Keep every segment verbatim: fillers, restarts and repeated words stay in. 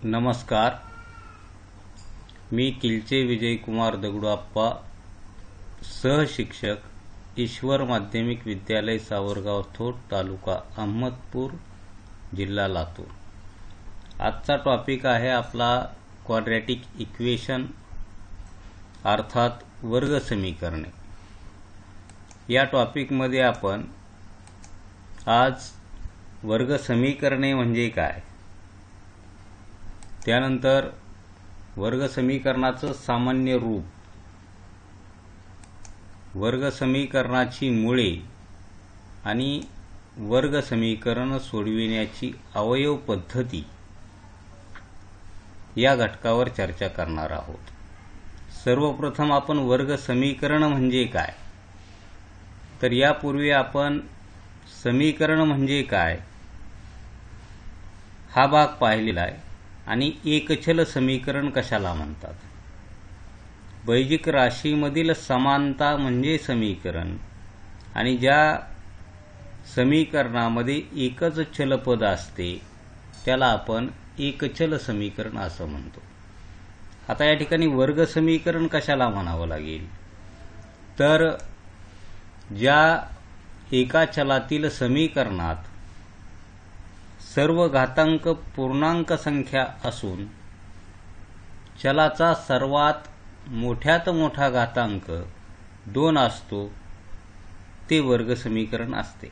नमस्कार, मी किलचे विजयकुमार दगडूआप्पा, सहशिक्षक, ईश्वर माध्यमिक विद्यालय सावरगाव थोट, तालुका अहमदपूर, जिल्हा लातूर। आजचा टॉपिक आहे आपला क्वाड्रॅटिक इक्वेशन अर्थात वर्ग समीकरणे। या टॉपिकमध्ये आपण आज वर्ग समीकरणे म्हणजे काय, त्यानंतर वर्ग समीकरणाचं सामान्य रूप, वर्ग समीकरणाची मुळे आणि वर्ग समीकरण सोडविण्याची अवयव पद्धती या घटकावर चर्चा करणार आहोत। सर्वप्रथम आपण वर्ग समीकरण म्हणजे काय, तर यापूर्वी आपण समीकरण म्हणजे काय हा भाग पाहिलेला आहे आणि एकचल समीकरण कशाला म्हणतात। बैजिक राशीमधील समानता म्हणजे समीकरण, आणि ज्या समीकरणामध्ये एकच चलपद असते त्याला आपण एकचल समीकरण असं म्हणतो। आता या ठिकाणी वर्ग समीकरण कशाला म्हणावं लागेल, तर ज्या एका चलातील समीकरणात सर्व घातांक पूर्णांक संख्या असून चलाचा सर्वात मोठ्यात मोठा घातांक दोन असतो ते वर्ग समीकरण असते।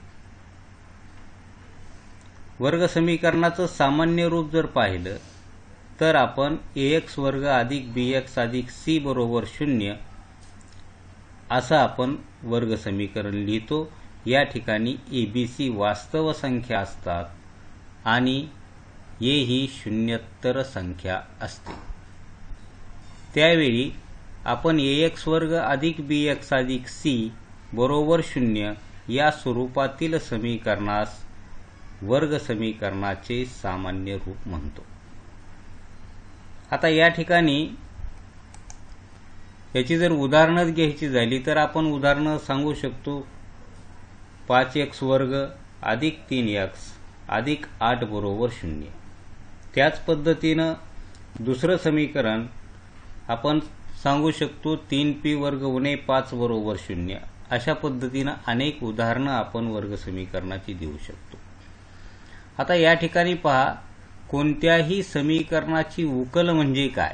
वर्ग समीकरणाचं सामान्य रूप जर पाहिलं तर आपण ax वर्ग अधिक bx अधिक c बरोबर शून्य असं आपण वर्ग समीकरण लिहितो। या ठिकाणी abc वास्तव संख्या असतात आणि a ही शून्यत्तर संख्या असते। त्यावेळी आपण ax वर्ग अधिक bx अधिक c बरोबर शून्य या स्वरूपातील समीकरणास वर्ग समीकरणाचे सामान्य रूप म्हणतो। आता या ठिकाणी याची जर उदाहरणं घ्यायची झाली तर आपण उदाहरणं सांगू शकतो। पाच एक्स वर्ग अधिक तीन एक्स अधिक आठ बरोबर शून्य। त्याच पद्धतीनं दुसरं समीकरण आपण सांगू शकतो तीन पी वर्ग उणे पाच बरोबर शून्य। अशा पद्धतीनं अनेक उदाहरणं आपण वर्ग समीकरणाची देऊ शकतो। आता या ठिकाणी पहा, कोणत्याही समीकरणाची उकल म्हणजे काय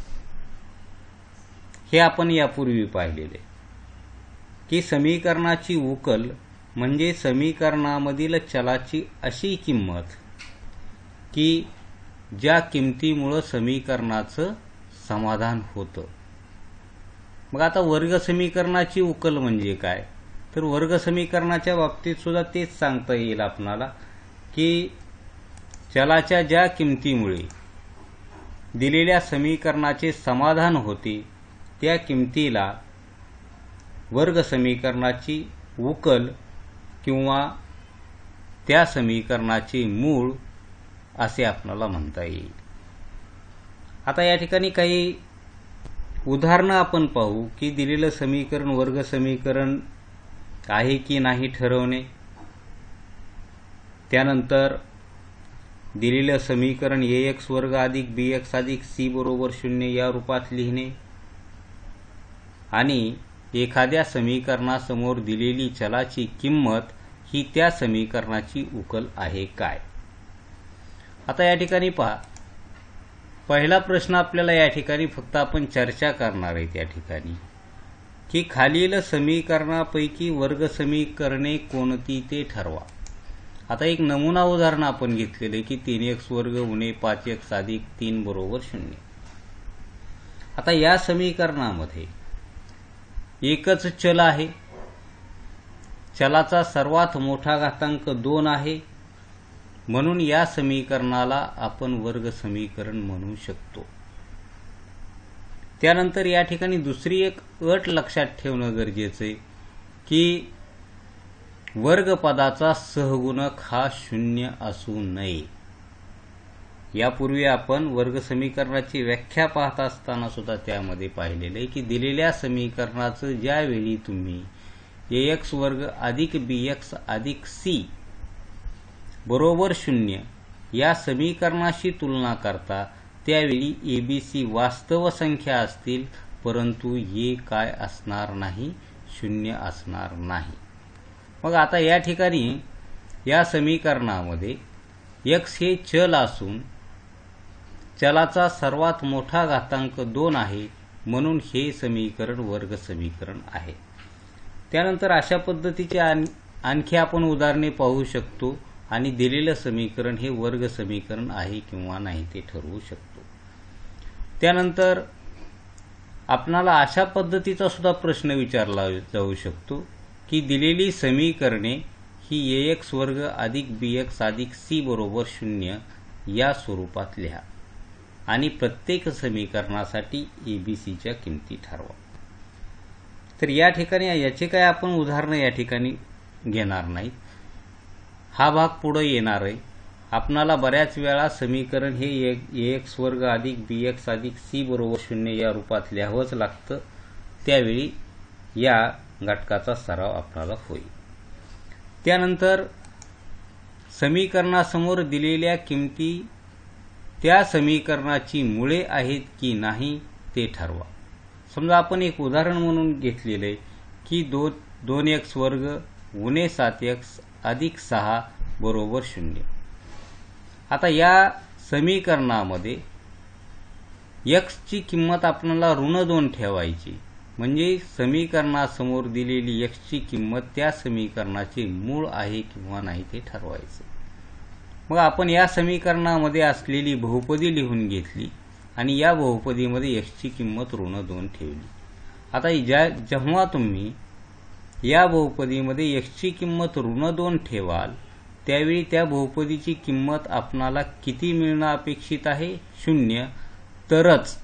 हे आपण यापूर्वी पाहिलेले, की समीकरणाची उकल म्हणजे समीकरणामधील चलाची अशी किंमत की ज्या किमतीमुळे समीकरणाचं समाधान होतं। मग आता वर्ग समीकरणाची उकल म्हणजे काय, तर वर्ग समीकरणाच्या बाबतीत सुद्धा तेच सांगता येईल आपणाला की चलाच्या ज्या किमतीमुळे दिलेल्या समीकरणाचे समाधान होते त्या किमतीला वर्ग समीकरणाची उकल किंवा त्या समीकरणाचे मूळ असे आपल्याला म्हणता येईल। आता या ठिकाणी काही उदाहरणं आपण पाहू की दिलेलं समीकरण वर्ग समीकरण आहे की नाही ठरवणे, त्यानंतर दिलेलं समीकरण ax वर्ग अधिक bx अधिक c बरोबर शून्य या रूपात लिहिणे, आणि एखाद्या समीकरणासमोर दिलेली चलाची किंमत ही त्या समीकरणाची उकल आहे काय। आता या ठिकाणी पहा, पहिला प्रश्न आपल्याला या ठिकाणी फक्त आपण चर्चा करणार आहे त्या ठिकाणी की खालील समीकरणापैकी वर्ग समीकरणे कोणती ते ठरवा। आता एक नमुना उदाहरण आपण घेतलेले की तीन एक्स वर्ग उणे पाच एक्स अधिक तीन बरोबर शून्य। आता या समीकरणामध्ये एकच चल आहे, चलाचा सर्वात मोठा घातांक दोन आहे, म्हणून या समीकरणाला आपण वर्ग समीकरण म्हणू शकतो। त्यानंतर या ठिकाणी दुसरी एक अट लक्षात ठेवणं गरजेचं आहे की वर्ग पदाचा सहगुणक हा शून्य असू नये। यापूर्वी आपण वर्ग समीकरणाची व्याख्या पाहत असताना सुद्धा त्यामध्ये पाहिलेले आहे की दिलेल्या समीकरणाचं ज्यावेळी तुम्ही ax वर्ग अधिक bx अधिक c बरोबर शून्य या समीकरणाशी तुलना करता त्यावेळी ए बी सी वास्तव संख्या असतील, परंतु ए काय असणार नाही, शून्य असणार नाही. मग आता या ठिकाणी या समीकरणामध्ये एक्स हे चल असून चलाचा सर्वात मोठा घातांक दोन आहे, म्हणून हे समीकरण वर्ग समीकरण आहे. त्यानंतर अशा पद्धतीचे आणखी आपण उदाहरणे पाहू शकतो आणि दिलेलं समीकरण हे वर्ग समीकरण आहे किंवा नाही ते ठरवू शकतो. त्यानंतर आपणाला अशा पद्धतीचा सुद्धा प्रश्न विचारला जाऊ शकतो की दिलेली समीकरणे ही ए एक्स वर्ग अधिक बी एक्स अधिक सी बरोबर शून्य या स्वरूपात लिहा आणि प्रत्येक समीकरणासाठी ए बी सीच्या किमती ठरवा. तर या ठिकाणी याचे काय आपण उदाहरणं या ठिकाणी घेणार नाहीत. हा भाग पुढे येणार आहे. आपणाला बऱ्याच वेळा समीकरण हे ए एक्स वर्ग अधिक बी एक्स अधिक सी बरोबर शून्य या रूपात लिहावंच लागतं. त्यावेळी या घटकाचा सराव आपल्याला होईल. त्यानंतर समीकरणासमोर दिलेल्या किमती त्या समीकरणाची मुळे आहेत की नाही ते ठरवा. समजा आपण एक उदाहरण म्हणून घेतलेले की दो दोन एक्स वर्ग उणे सात एक्स अधिक सहा बरोबर शून्य. आता या समीकरणामध्ये एक्सची किंमत आपल्याला ऋण दोन ठेवायची, म्हणजे समीकरणासमोर दिलेली एक्सची किंमत त्या समीकरणाचे मूळ आहे किंवा नाही ते ठरवायचे. मग आपण या समीकरणामध्ये असलेली बहुपदी लिहून घेतली आणि या बहुपदीमध्ये एक्सची किंमत ऋण दोन ठेवली. आता ज्या जेव्हा तुम्ही या बहुपदीमध्ये एक्सची किंमत ऋण दोन ठेवाल त्यावेळी त्या बहुपदीची किंमत आपणाला किती मिळणं अपेक्षित आहे, शून्य. तरच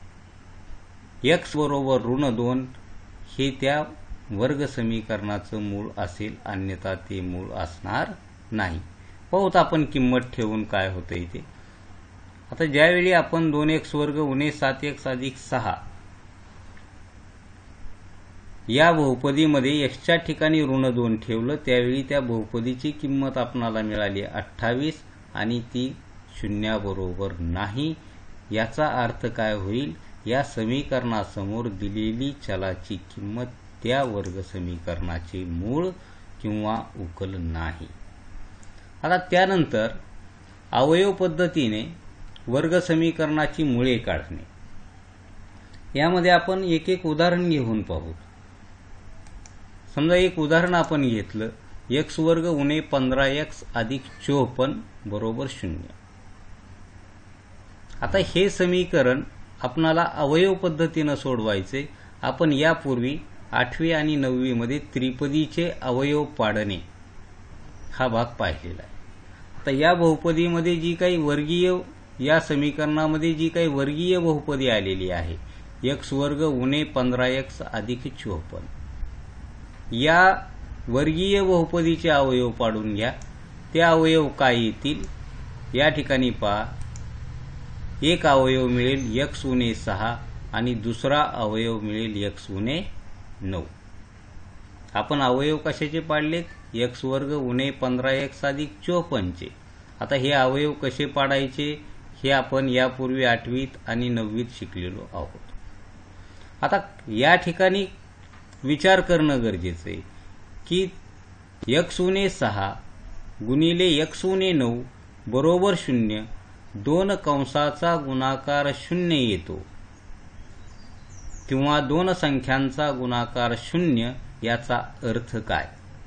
एक्स बरोबर ऋण दोन हे त्या वर्ग समीकरणाचं मूळ असेल, अन्यथा ते मूळ असणार नाही. पाहूत आपण किंमत ठेवून काय होतं ते. आता ज्यावेळी आपण दोन एक्स वर्ग उणे सात एक्स अधिक सहा या बहुपदीमध्ये एक्सच्या ठिकाणी ऋण दोन ठेवलं त्यावेळी त्या बहुपदीची किंमत आपणाला मिळाली अठ्ठावीस आणि ती शून्याबरोबर नाही. याचा अर्थ काय होईल, या समीकरणासमोर दिलेली चलाची किंमत त्या वर्ग समीकरणाचे मूळ किंवा उकल नाही. आता त्यानंतर अवयव पद्धतीने वर्ग समीकरणाची मुळे काढणे. यामध्ये आपण एक एक उदाहरण घेऊन पाहू. समजा एक उदाहरण आपण घेतलं, एक्स वर्ग उणे पंधरा एक्स अधिक चोपन्न बरोबर शून्य. आता हे समीकरण आपणाला अवयव पद्धतीनं सोडवायचे. आपण यापूर्वी आठवी आणि नववी मध्ये त्रिपदीचे अवयव पाडणे हा भाग पाहिलेला आहे. आता या बहुपदीमध्ये जी काही वर्गीय या समीकरणामध्ये जी काही वर्गीय बहुपदी आलेली आहे, एक्स वर्ग उणे पंधरा एक्स अधिक चोपन्न, या वर्गीय बहुपदीचे अवयव पाडून घ्या. ते अवयव काय येतील या ठिकाणी पहा. एक अवयव मिळेल एक्स उणे सहा आणि दुसरा अवयव मिळेल एक्स उणे नऊ. आपण अवयव कशाचे पाडलेत, एक्स वर्ग उणे पंधरा एक्स अधिक चोपन्नचे. आता हे अवयव कसे पाडायचे हे आपण यापूर्वी आठवीत आणि नववीत शिकलेलो आहोत. आता या ठिकाणी विचार करणं गरजेचं आहे की एक्स उणे सहा गुणिले एक्स उणे नऊ बरोबर शून्य. दोन कंसाचा गुणाकार शून्य येतो किंवा दोन संख्यांचा गुणाकार शून्य, याचा अर्थ काय,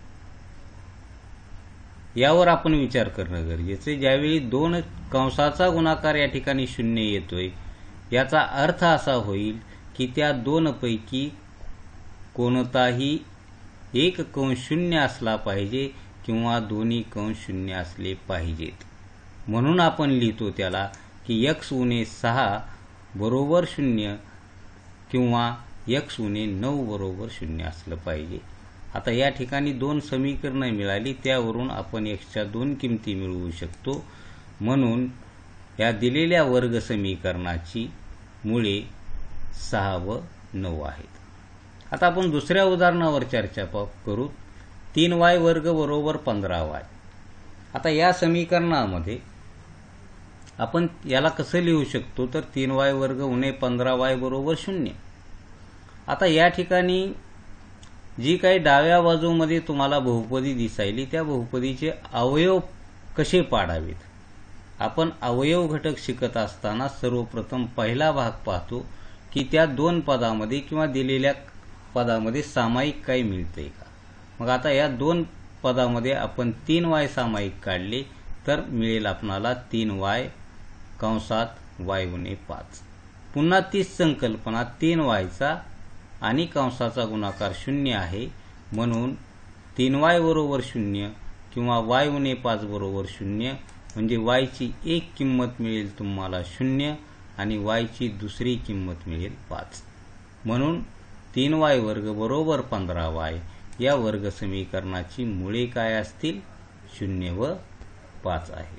यावर आपण विचार करणं गरजेचं आहे. ज्यावेळी दोन कंसाचा गुणाकार या ठिकाणी शून्य येतोय, याचा अर्थ असा होईल की त्या दोन पैकी कोणताही एक कंस शून्य असला पाहिजे किंवा दोन्ही कंस शून्य असले पाहिजेत. म्हणून आपण लिहितो त्याला की एक्स उणे सहा बरोबर शून्य किंवा एक्स उणे नऊ बरोबर शून्य असलं पाहिजे. आता या ठिकाणी दोन समीकरणं मिळाली, त्यावरून आपण एक्सच्या दोन किमती मिळवू शकतो. म्हणून या दिलेल्या वर्ग समीकरणाची मुळे सहा व नऊ आहेत. आता आपण दुसऱ्या उदाहरणावर चर्चा करू. तीन वाय वर्ग बरोबर पंधरा वाय. आता या समीकरणामध्ये आपण याला कसं लिहू शकतो तर तीन वाय वर्ग उणे पंधरा वाय बरोबर शून्य. आता या ठिकाणी जी काही डाव्या बाजूमध्ये तुम्हाला बहुपदी दिसायली त्या बहुपदीचे अवयव कसे पाडावेत. आपण अवयव घटक शिकत असताना सर्वप्रथम पहिला भाग पाहतो की त्या दोन पदामध्ये किंवा दिलेल्या पदामध्ये सामायिक काही मिळतंय का. मग आता या दोन पदामध्ये आपण तीन वाय सामायिक काढले तर मिळेल आपणाला तीन वाय कंसात वाय उणे पाच. पुन्हा तीच संकल्पना तीन वायचा आणि कंसाचा गुणाकार शून्य आहे म्हणून तीन वाय बरोबर शून्य किंवा वाय उणे पाच बरोबर शून्य म्हणजे वायची एक किंमत मिळेल तुम्हाला शून्य आणि वायची दुसरी किंमत मिळेल पाच. म्हणून तीन वाय वर्ग बरोबर पंधरा वाय या वर्ग समीकरणाची मुळे काय असतील शून्य व पाच आहेत.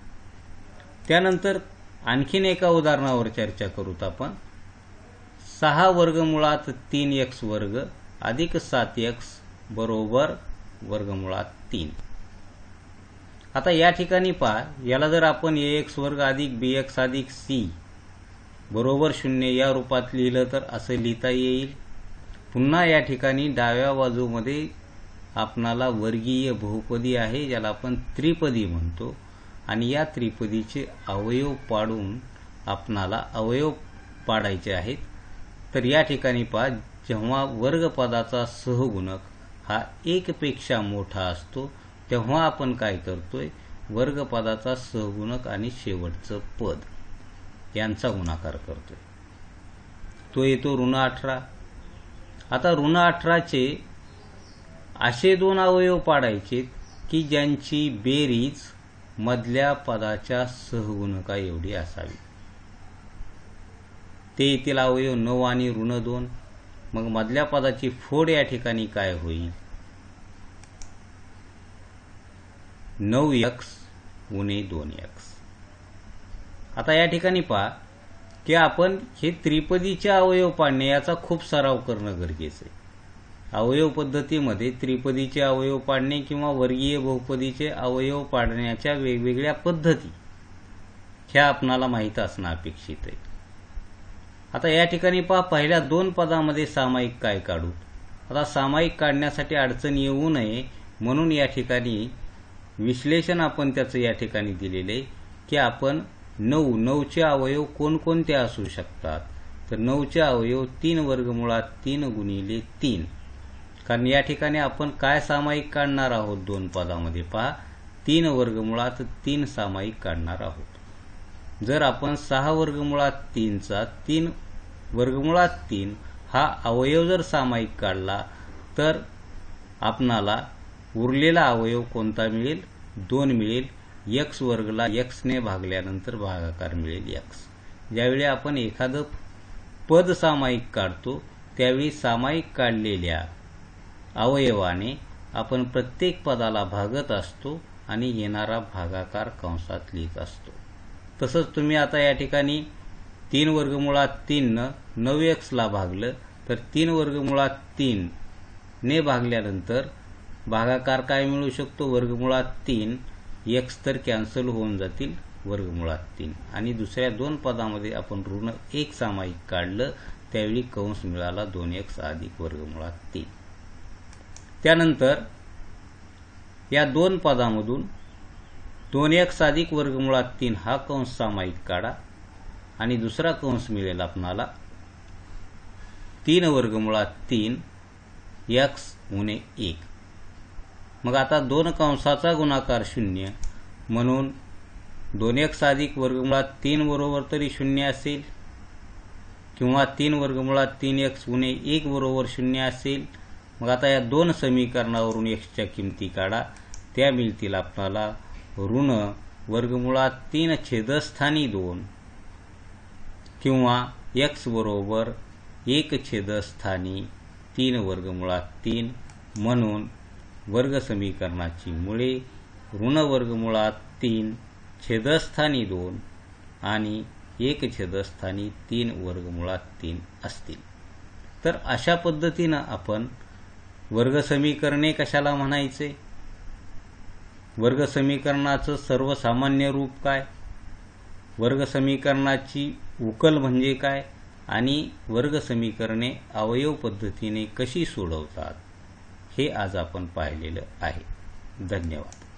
त्यानंतर आणखीन एका उदाहरणावर चर्चा करूत आपण. सहा वर्गमुळात तीन एक्स वर्ग अधिक सात एक्स बरोबर वर्गमुळात तीन. आता या ठिकाणी पहा याला जर आपण ए एक्स वर्ग अधिक बी एक्स अधिक सी बरोबर शून्य या रूपात लिहिलं तर असं लिहिता येईल. पुन्हा या ठिकाणी डाव्या बाजूमध्ये आपणाला वर्गीय बहुपदी आहे ज्याला आपण त्रिपदी म्हणतो आणि या त्रिपदीचे अवयव पाडून आपणाला अवयव पाडायचे आहेत. तर या ठिकाणी पहा जेव्हा वर्गपदाचा सहगुणक हा एक पेक्षा मोठा असतो तेव्हा आपण काय करतोय वर्गपदाचा सहगुणक आणि शेवटचं पद यांचा गुणाकार करतोय. तो येतो ऋण अठरा. आता ऋण अठराचे असे दोन अवयव पाडायचे की ज्यांची बेरीज मधल्या पदाच्या सहगुणका एवढी असावी. ते येतील अवयव नऊ आणि ऋण दोन. मग मधल्या पदाची फोड या ठिकाणी काय होईल नऊ एक्स उणे दोन एक्स. आता या ठिकाणी पहा की आपण हे त्रिपदीचे अवयव पाडणे याचा खूप सराव करणं गरजेचं आहे. अवयव पद्धतीमध्ये त्रिपदीचे अवयव पाडणे किंवा वर्गीय बहुपदीचे अवयव पाडण्याच्या वेगवेगळ्या पद्धती ह्या आपणाला माहीत असणं अपेक्षित आहे. आता या ठिकाणी पहा पहिल्या दोन पदामध्ये सामायिक काय काढू. आता सामायिक काढण्यासाठी अडचण येऊ नये म्हणून या ठिकाणी विश्लेषण आपण त्याचं या ठिकाणी दिलेले आहे की आपण नऊ नऊचे अवयव कोणकोणते असू शकतात तर नऊचे अवयव तीन वर्गमुळात तीन गुणिले तीन. कारण या ठिकाणी आपण काय सामायिक काढणार आहोत दोन पदामध्ये पहा तीन वर्गमुळात तीन सामायिक काढणार आहोत. जर आपण सहा वर्गमुळात तीनचा तीन वर्गमुळात तीन हा अवयव जर सामायिक काढला तर आपणाला उरलेला अवयव कोणता मिळेल दोन मिळेल. एक्स वर्गला एक्सने भागल्यानंतर भागाकार मिळेल एक्स. ज्यावेळी आपण एखादं पद सामायिक काढतो त्यावेळी सामायिक काढलेल्या अवयवाने आपण प्रत्येक पदाला भागत असतो आणि येणारा भागाकार कंसात लिहित असतो. तसंच तुम्ही आता या ठिकाणी तीन वर्गमुळात तीन न नऊ एक्सला भागलं तर तीन वर्गमुळात तीन ने भागल्यानंतर भागाकार काय मिळू शकतो वर्गमुळात तीन. एक्स तर कॅन्सल होऊन जातील वर्गमुळात तीन आणि दुसऱ्या दोन पदामध्ये आपण ऋण एक सामायिक काढलं त्यावेळी कंस मिळाला दोन एक्स अधिक वर्गमुळात तीन. त्यानंतर या दोन पदामधून दोन एक्स अधिक वर्गमुळात तीन हा कंस सामायिक काढा आणि दुसरा कंस मिळेल आपणाला तीन वर्गमुळात तीन एक्स उणे एक. मग आता दोन कंसाचा गुणाकार शून्य म्हणून दोन एक्स अधिक वर्गमुळात तीन बरोबर तरी शून्य असेल किंवा तीन वर्गमुळात तीन एक्स उणे एक बरोबर शून्य असेल. मग आता या दोन समीकरणावरून एक्सच्या किमती काढा त्या मिळतील आपल्याला ऋण वर्गमुळात तीन छेदस्थानी दोन किंवा एक्स बरोबर एक छेदस्थानी तीन वर्गमुळात तीन. म्हणून वर्ग समीकरणाची मुळे ऋण वर्गमुळात तीन छेदस्थानी दोन आणि एक छेदस्थानी तीन वर्गमुळात तीन असतील. तर अशा पद्धतीनं आपण वर्ग समीकरणे कशाला म्हणायचे वर्ग समीकरणाचं सर्वसामान्य रूप काय वर्ग समीकरणाची उकल म्हणजे काय आणि वर्ग समीकरणे अवयव पद्धतीने कशी सोडवतात हे आज आपण पाहिलेलं आहे. धन्यवाद.